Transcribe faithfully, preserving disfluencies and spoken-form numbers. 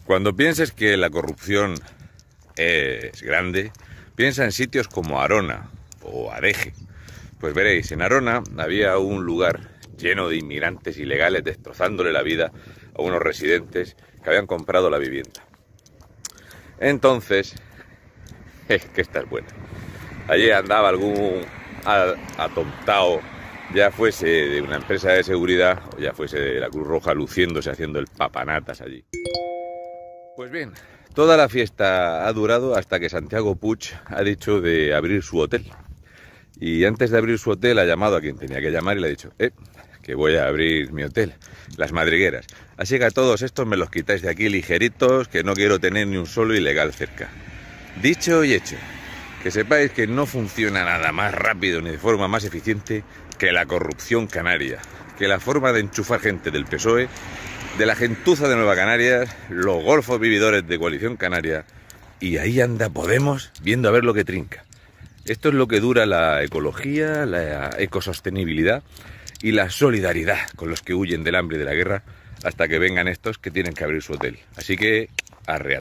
Cuando pienses que la corrupción es grande, piensa en sitios como Arona o Adeje. Pues veréis, en Arona había un lugar lleno de inmigrantes ilegales destrozándole la vida a unos residentes que habían comprado la vivienda. Entonces, es que esta es buena. Allí andaba algún atontado, ya fuese de una empresa de seguridad o ya fuese de la Cruz Roja, luciéndose, haciendo el papanatas allí. Pues bien, toda la fiesta ha durado hasta que Santiago Puig ha dicho de abrir su hotel. Y antes de abrir su hotel ha llamado a quien tenía que llamar y le ha dicho, eh, que voy a abrir mi hotel, Las Madrigueras. Así que a todos estos me los quitáis de aquí ligeritos, que no quiero tener ni un solo ilegal cerca. Dicho y hecho, que sepáis que no funciona nada más rápido ni de forma más eficiente que la corrupción canaria, que la forma de enchufar gente del P S O E, de la gentuza de Nueva Canarias, los golfos vividores de Coalición Canaria, y ahí anda Podemos viendo a ver lo que trinca. Esto es lo que dura la ecología, la ecosostenibilidad y la solidaridad con los que huyen del hambre y de la guerra hasta que vengan estos que tienen que abrir su hotel. Así que, arrea.